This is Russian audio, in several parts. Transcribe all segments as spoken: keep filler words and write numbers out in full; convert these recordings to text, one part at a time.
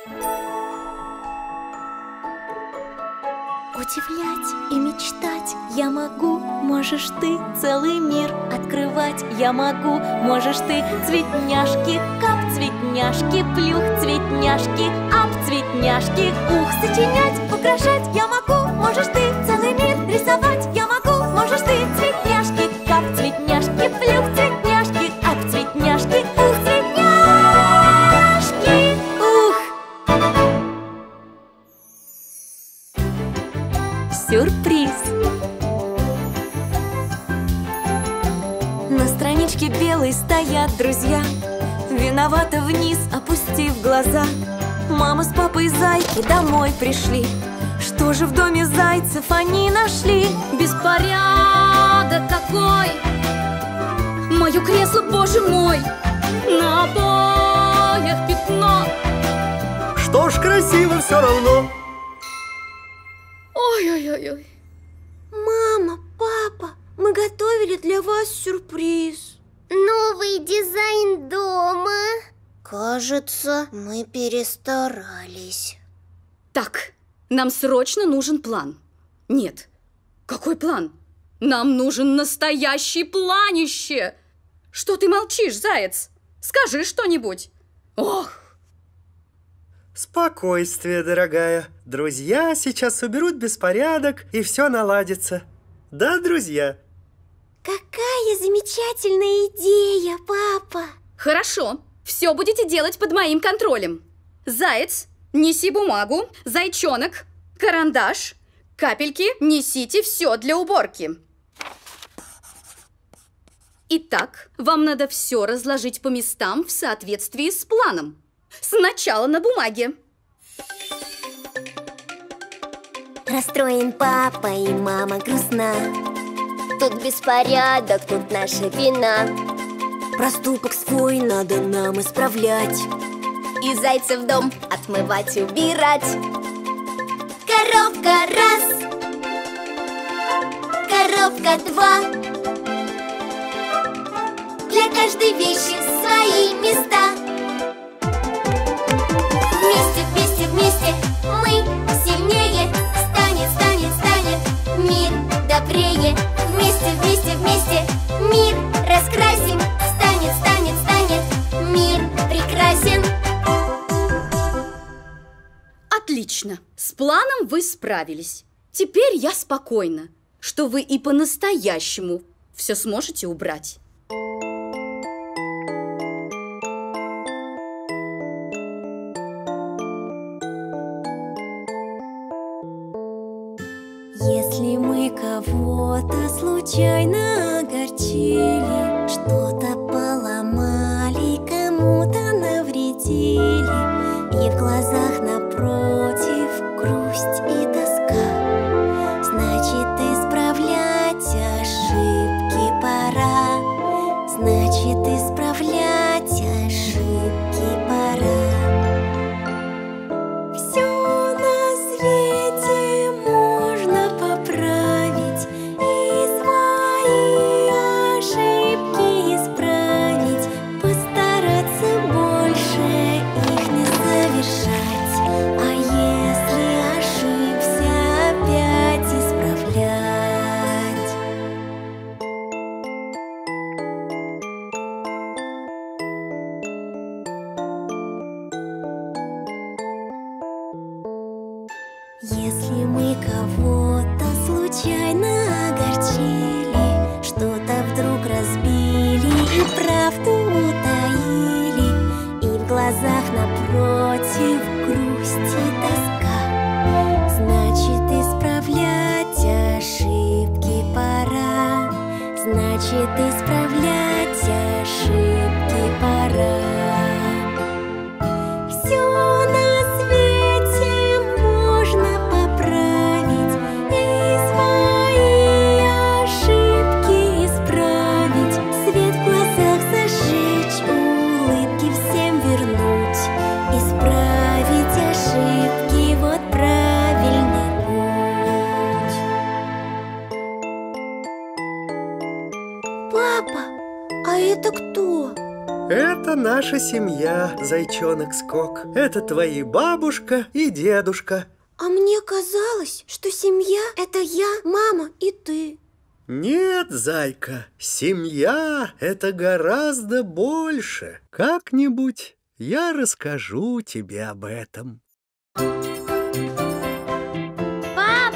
Удивлять и мечтать я могу, можешь ты целый мир открывать. Я могу, можешь ты цветняшки, кап, цветняшки, плюх, цветняшки, ап, цветняшки, ух, сочинять, украшать. Я могу, можешь ты целый мир рисовать. Я могу, можешь ты цветняшки, кап, цветняшки, плюх, цветняшки, ап, цветняшки, ух, цветняшки, ух. Сюрприз! На страничке белой стоят друзья, виновато вниз опустив глаза. Мама с папой зайки домой пришли. Что же в доме зайцев они нашли? Беспорядок какой! Мое кресло, боже мой! На обоях пятно! Что ж, красиво все равно. Ой-ой-ой-ой. Мама, папа, мы готовили для вас сюрприз. Новый дизайн дома. Кажется, мы перестарались. Так, нам срочно нужен план. Нет, какой план? Нам нужен настоящий планище. Что ты молчишь, заяц? Скажи что-нибудь. Ох! Спокойствие, дорогая. Друзья сейчас уберут беспорядок, и все наладится. Да, друзья? Какая замечательная идея, папа! Хорошо, все будете делать под моим контролем. Заяц, неси бумагу, зайчонок, карандаш, капельки, несите все для уборки. Итак, вам надо все разложить по местам в соответствии с планом. Сначала на бумаге. Расстроен папа и мама грустна. Тут беспорядок, тут наша вина. Проступок свой надо нам исправлять. И зайцев дом отмывать, убирать. Коробка раз, коробка два. Для каждой вещи свои места. Вместе, вместе, вместе мы сильнее. Станет, станет, станет мир добрее. Вместе, вместе, вместе мир раскрасим. Станет, станет, станет мир прекрасен. Отлично, с планом вы справились. Теперь я спокойна, что вы и по-настоящему все сможете убрать. Если мы кого-то случайно огорчили, что-то поломали, кому-то навредили, и в глазах напротив грусть и тоска, значит, исправлять ошибки пора. Значит, исправлять ошибки пора. Все на свете можно поправить и свои ошибки исправить, постараться больше их не совершать. А если ошибся, опять исправлять. Если мы кого-то случайно огорчили, что-то вдруг разбили и правду утаили, и в глазах напротив грусть и тоска, значит, исправлять ошибки пора. Значит, исправлять ошибки пора. Все на свете можно поправить и свои ошибки исправить, свет в глазах зажечь, улыбки всем вернуть, исправить ошибки, вот правильный путь. Папа, наша семья, зайчонок Скок. Это твои бабушка и дедушка. А мне казалось, что семья – это я, мама и ты. Нет, зайка, семья – это гораздо больше. Как-нибудь я расскажу тебе об этом. Пап,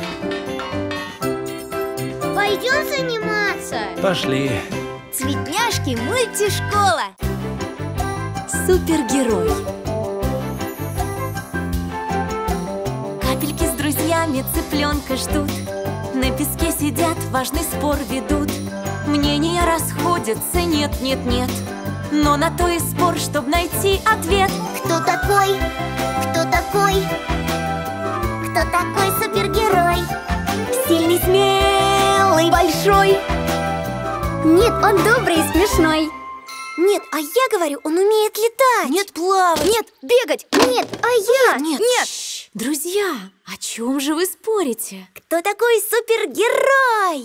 пойдем заниматься? Пошли. Цветняшки мультишкола. Супергерой. Капельки с друзьями цыпленка ждут. На песке сидят, важный спор ведут. Мнения расходятся, нет, нет, нет. Но на то и спор, чтоб найти ответ. Кто такой? Кто такой? Кто такой супергерой? Сильный, смелый, большой. Нет, он добрый и смешной. Нет, а я говорю, он умеет летать. Нет, плавать. Нет, бегать. Нет, а я. Нет, нет. Друзья, о чем же вы спорите? Кто такой супергерой?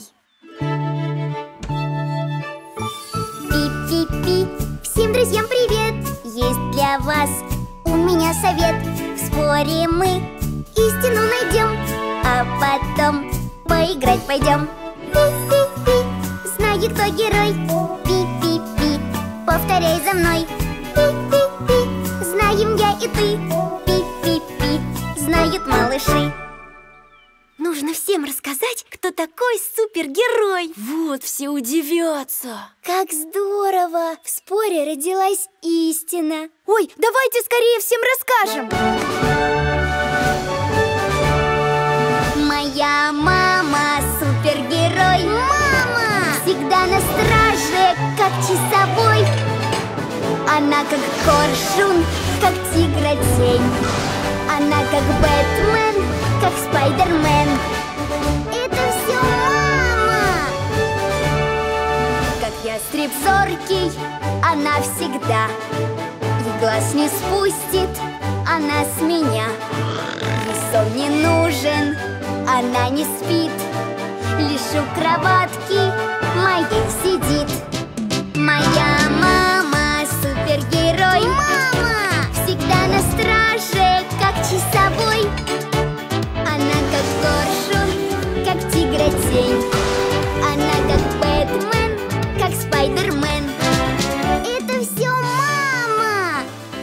Пи-пи-пи, всем друзьям привет! Есть для вас у меня совет. В споре мы истину найдем, а потом поиграть пойдем. Пи-пи-пи, знаю, кто герой. Пи-пи-пи, повторяй за мной. Пи-пи-пи, знаем я и ты. Пи-пи-пи, знают малыши. Нужно всем рассказать, кто такой супергерой. Вот, все удивятся. Как здорово! В споре родилась истина. Ой, давайте скорее всем расскажем. Моя мама супергерой. Мама! Всегда на страже, как часовой. Она как коршун, как тигротень. Она как Бэтмен, как Спайдермен. Это все мама! Как ястреб зоркий, она всегда. И глаз не спустит она с меня. Ей сон не нужен, она не спит. Лишь у кроватки моей сидит. Моя мама супергерой. Мама! Всегда на страже, как часовой. Она как коршун, как тигротень. Она как Бэтмен, как Спайдермен. Это все мама!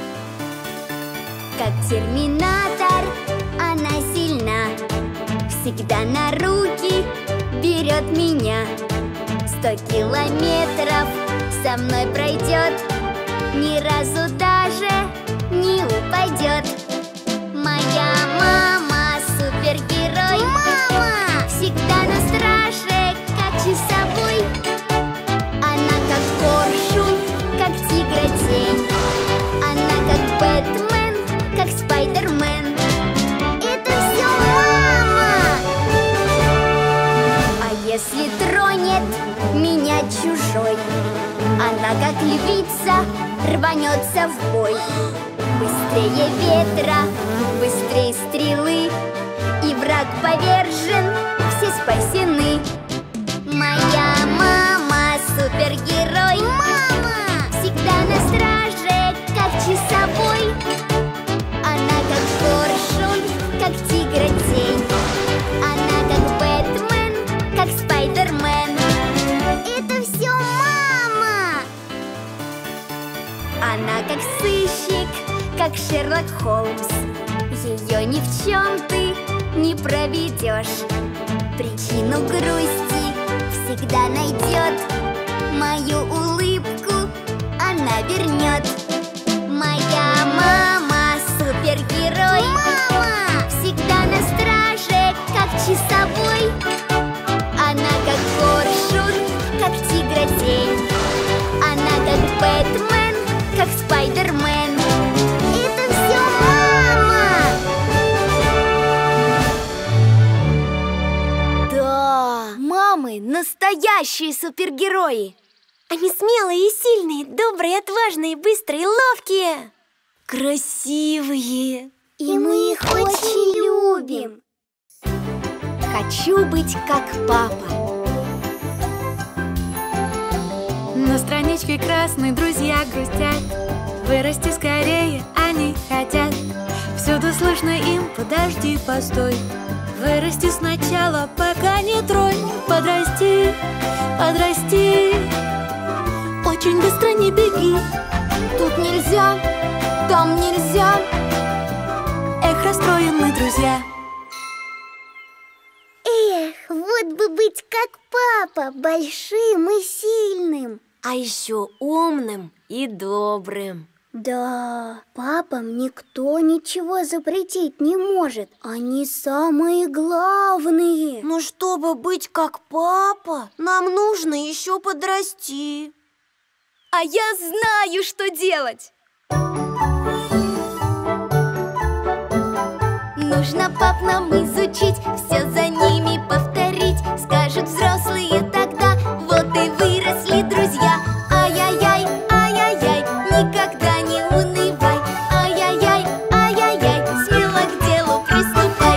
Как терминатор, она сильна. Всегда на руки берет меня. Сто километров со мной пройдет. Ни разу даже не упадет. Моя мама супергерой. Мама! Всегда на страже, как часовой. Она как коршун, как тигротень. Она как Бэтмен, как Спайдермен. Это все мама! А если тронет меня чужой, она как львица рванется в бой. Быстрее ветра, быстрее стрелы, и враг повержен, все спасены. Моя мама супергерой. Мама! Всегда на страже, как часовой. Она как коршун, как тигротень. Она как Бэтмен, как Спайдермен. Это все мама! Она как сыщик, как Шерлок Холмс. Ее ни в чем ты не проведешь. Причину грусти всегда найдет. Мою улыбку она вернет. Моя мама супергерой. Мама! Всегда на страже, как часовой. Она как коршун, как тигротень. Она как Бэтмен, как Спайдермен. Это все мама! Да, мамы настоящие супергерои. Они смелые и сильные, добрые, отважные, быстрые, ловкие. Красивые. И мы их очень любим. Хочу быть как папа. На страничке красной друзья грустят. Вырасти скорее они хотят, всюду слышно им: подожди, постой. Вырасти сначала, пока не тронь. Подрасти, подрасти. Очень быстро не беги. Тут нельзя, там нельзя. Эх, расстроен мы, друзья. Эх, вот бы быть как папа, большим и сильным. А еще умным и добрым. Да, папам никто ничего запретить не может. Они самые главные. Но чтобы быть как папа, нам нужно еще подрасти. А я знаю, что делать. Нужно пап нам изучить, все за ними повторить. Скажут взрослые тогда: вот и выросли друзья. Ай-яй-яй, ай-яй-яй, никогда не унывай. Ай-яй-яй, ай-яй-яй, смело к делу приступай.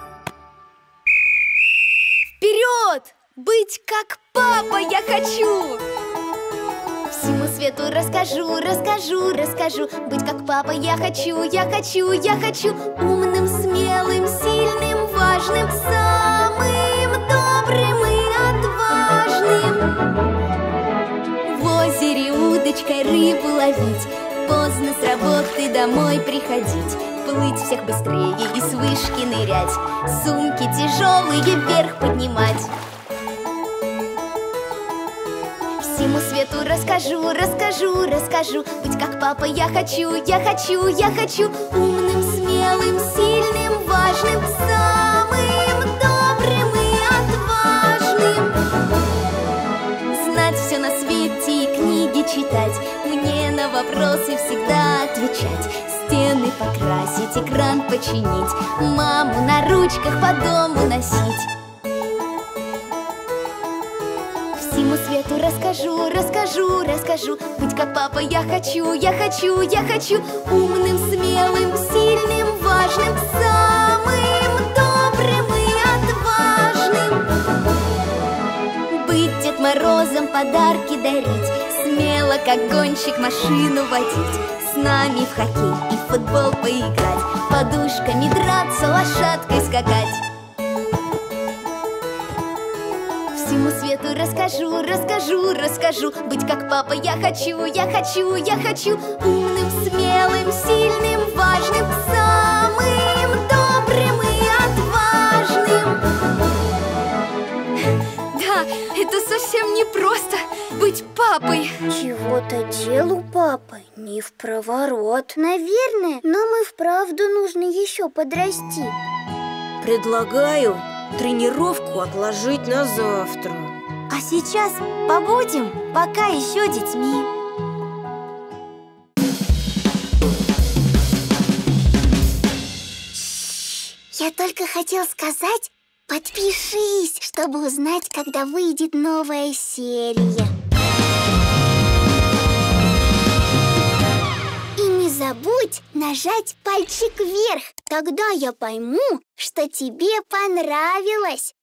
Вперед! Быть как папа я хочу! Всему свету расскажу, расскажу, расскажу. Быть как папа я хочу, я хочу, я хочу. Умным, смелым, сильным, важным, самым добрым и отважным. В озере удочкой рыбу ловить, поздно с работы домой приходить, плыть всех быстрее и с вышки нырять, сумки тяжелые вверх поднимать. Всему свету расскажу, расскажу, расскажу. Быть как папа я хочу, я хочу, я хочу. Умным, смелым, сильным, важным, самым добрым и отважным. Знать все на свете и книги читать, мне на вопросы всегда отвечать, стены покрасить, экран починить, маму на ручках по дому носить. Всему свету расскажу, расскажу, расскажу. Быть как папа я хочу, я хочу, я хочу. Умным, смелым, сильным, важным, самым добрым и отважным. Быть Дед Морозом, подарки дарить, смело, как гонщик, машину водить, с нами в хоккей и в футбол поиграть, подушками драться, лошадкой скакать. Всему свету расскажу, расскажу, расскажу. Быть как папа я хочу, я хочу, я хочу. Умным, смелым, сильным, важным, самым добрым и отважным. Да, это совсем не просто быть папой. Чего-то делу папы не впроворот. Наверное, нам и вправду нужно еще подрасти. Предлагаю тренировку отложить на завтра. А сейчас побудем пока еще детьми. Я только хотел сказать, подпишись, чтобы узнать, когда выйдет новая серия. И не забудь нажать пальчик вверх. Тогда я пойму, что тебе понравилось.